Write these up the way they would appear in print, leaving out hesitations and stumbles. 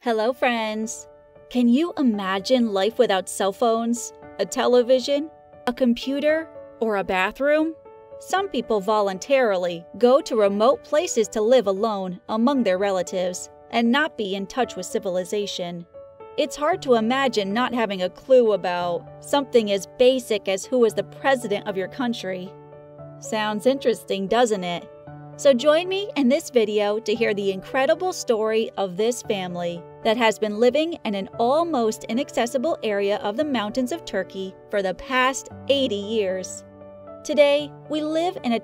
Hello, friends! Can you imagine life without cell phones, a television, a computer, or a bathroom? Some people voluntarily go to remote places to live alone among their relatives and not be in touch with civilization. It's hard to imagine not having a clue about something as basic as who is the president of your country. Sounds interesting, doesn't it? So join me in this video to hear the incredible story of this family that has been living in an almost inaccessible area of the mountains of Turkey for the past 80 years. Today, we live in a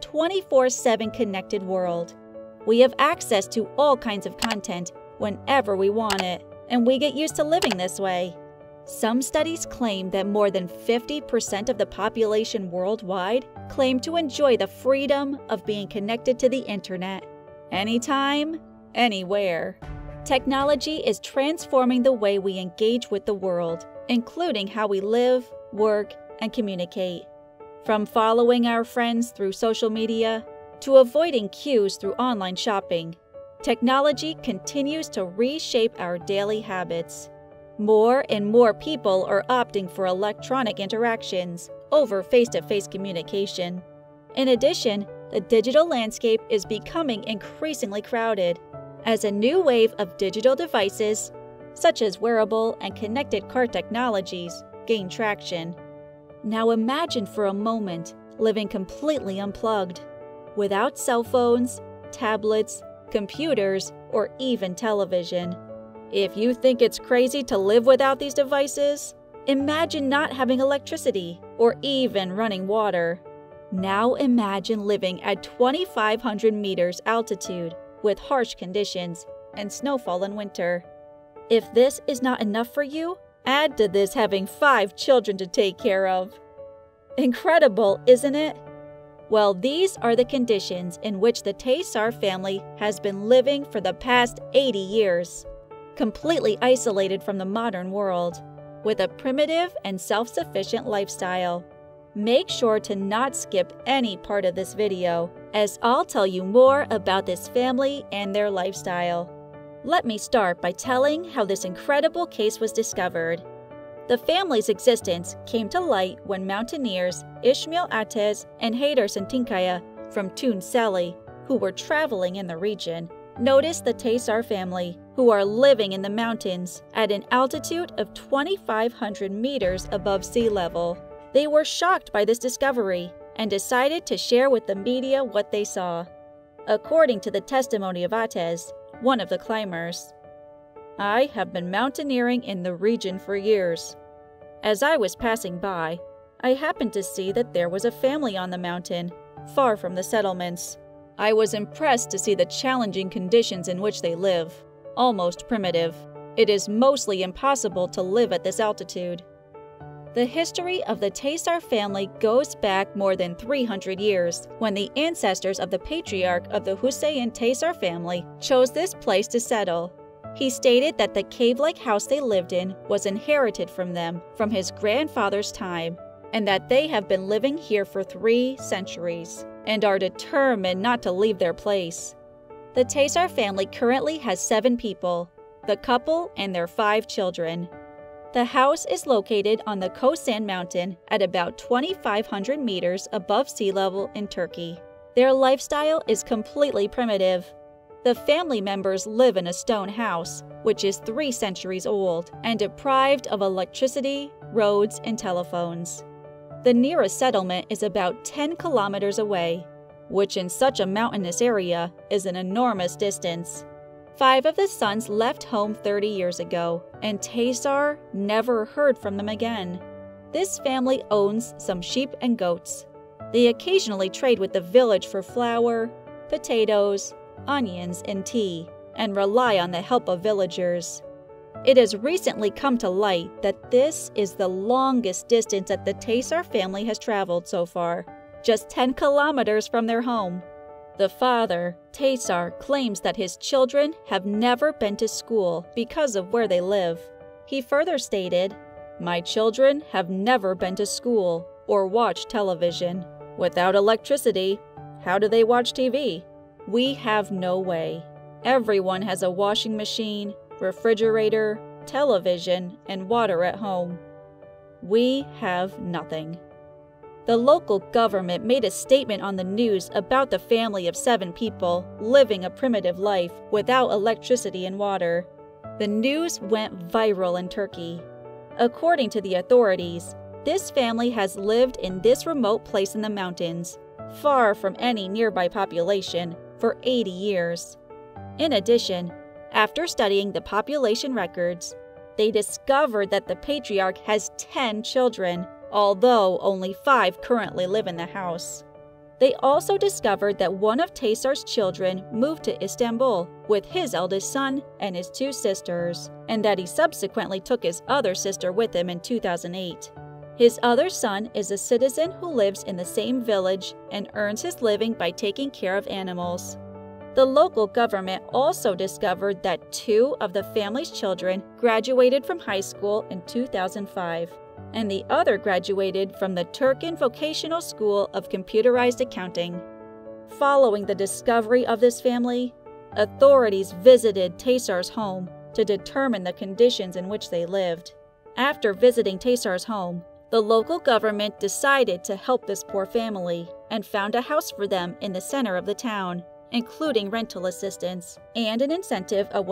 24/7 connected world. We have access to all kinds of content whenever we want it, and we get used to living this way. Some studies claim that more than 50% of the population worldwide claim to enjoy the freedom of being connected to the internet. Anytime, anywhere. Technology is transforming the way we engage with the world, including how we live, work, and communicate. From following our friends through social media to avoiding queues through online shopping, technology continues to reshape our daily habits. More and more people are opting for electronic interactions over face-to-face communication. In addition, the digital landscape is becoming increasingly crowded as a new wave of digital devices, such as wearable and connected car technologies, gain traction. Now imagine for a moment living completely unplugged, without cell phones, tablets, computers, or even television. If you think it's crazy to live without these devices, imagine not having electricity or even running water. Now imagine living at 2,500 meters altitude with harsh conditions and snowfall in winter. If this is not enough for you, add to this having 5 children to take care of. Incredible, isn't it? Well, these are the conditions in which the Taysar family has been living for the past 80 years. Completely isolated from the modern world, with a primitive and self-sufficient lifestyle. Make sure to not skip any part of this video, as I'll tell you more about this family and their lifestyle. Let me start by telling how this incredible case was discovered. The family's existence came to light when mountaineers Ismail Atez and Haydar Santinkaya from Tunceli, who were traveling in the region, noticed the Taysar family, who are living in the mountains at an altitude of 2,500 meters above sea level. They were shocked by this discovery and decided to share with the media what they saw. According to the testimony of Atez, one of the climbers, "I have been mountaineering in the region for years. As I was passing by, I happened to see that there was a family on the mountain, far from the settlements. I was impressed to see the challenging conditions in which they live, almost primitive. It is mostly impossible to live at this altitude." The history of the Taysar family goes back more than 300 years, when the ancestors of the patriarch of the Hussein Taysar family chose this place to settle. He stated that the cave-like house they lived in was inherited from them from his grandfather's time, and that they have been living here for 3 centuries and are determined not to leave their place. The Taysar family currently has 7 people, the couple and their 5 children. The house is located on the Koşan mountain at about 2,500 meters above sea level in Turkey. Their lifestyle is completely primitive. The family members live in a stone house, which is 3 centuries old and deprived of electricity, roads, and telephones. The nearest settlement is about 10 kilometers away, which in such a mountainous area is an enormous distance. 5 of the sons left home 30 years ago, and Taysar never heard from them again. This family owns some sheep and goats. They occasionally trade with the village for flour, potatoes, onions, and tea, and rely on the help of villagers. It has recently come to light that this is the longest distance that the Taysar family has traveled so far, just 10 kilometers from their home. The father, Taysar, claims that his children have never been to school because of where they live. He further stated, "My children have never been to school or watched television. Without electricity, how do they watch TV? We have no way. Everyone has a washing machine, refrigerator, television, and water at home. We have nothing. The local government made a statement on the news about the family of 7 people living a primitive life without electricity and water. The news went viral in Turkey. According to the authorities, this family has lived in this remote place in the mountains, far from any nearby population, for 80 years. In addition, after studying the population records, they discovered that the patriarch has 10 children, although only 5 currently live in the house. They also discovered that one of Taysar's children moved to Istanbul with his eldest son and his 2 sisters, and that he subsequently took his other sister with him in 2008. His other son is a citizen who lives in the same village and earns his living by taking care of animals. The local government also discovered that 2 of the family's children graduated from high school in 2005, and the other graduated from the Tercan Vocational School of Computerized Accounting. Following the discovery of this family, authorities visited Taysar's home to determine the conditions in which they lived. After visiting Taysar's home, the local government decided to help this poor family and found a house for them in the center of the town, including rental assistance and an incentive of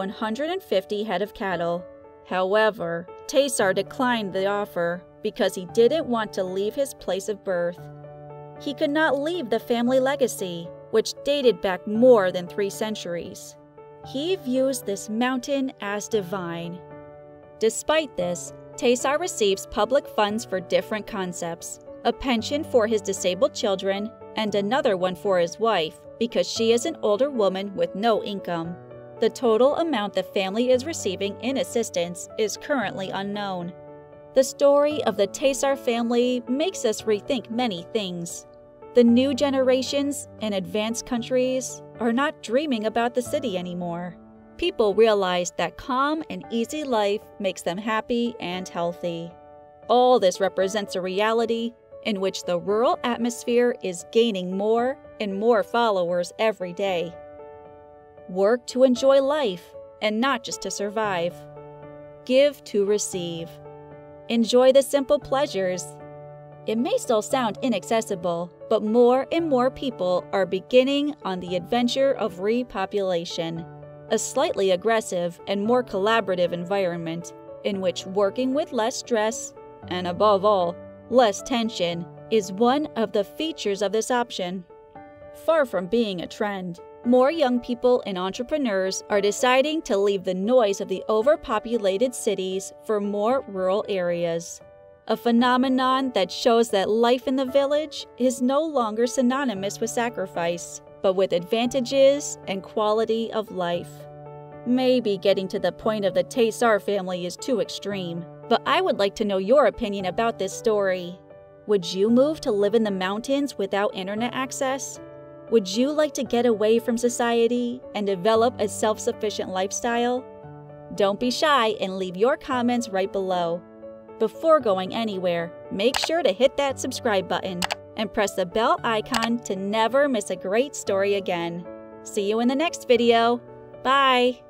150 head of cattle. However, Taysar declined the offer because he didn't want to leave his place of birth. He could not leave the family legacy, which dated back more than 3 centuries. He views this mountain as divine. Despite this, Taysar receives public funds for different concepts, a pension for his disabled children, and another one for his wife because she is an older woman with no income. The total amount the family is receiving in assistance is currently unknown. The story of the Taysar family makes us rethink many things. The new generations in advanced countries are not dreaming about the city anymore. People realize that calm and easy life makes them happy and healthy. All this represents a reality in which the rural atmosphere is gaining more and more followers every day. Work to enjoy life and not just to survive. Give to receive. Enjoy the simple pleasures. It may still sound inaccessible, but more and more people are beginning on the adventure of repopulation, a slightly aggressive and more collaborative environment in which working with less stress and, above all, less tension is one of the features of this option. Far from being a trend, more young people and entrepreneurs are deciding to leave the noise of the overpopulated cities for more rural areas, a phenomenon that shows that life in the village is no longer synonymous with sacrifice, but with advantages and quality of life. Maybe getting to the point of the Taysar family is too extreme, but I would like to know your opinion about this story. Would you move to live in the mountains without internet access? Would you like to get away from society and develop a self-sufficient lifestyle? Don't be shy and leave your comments right below. Before going anywhere, make sure to hit that subscribe button and press the bell icon to never miss a great story again. See you in the next video. Bye!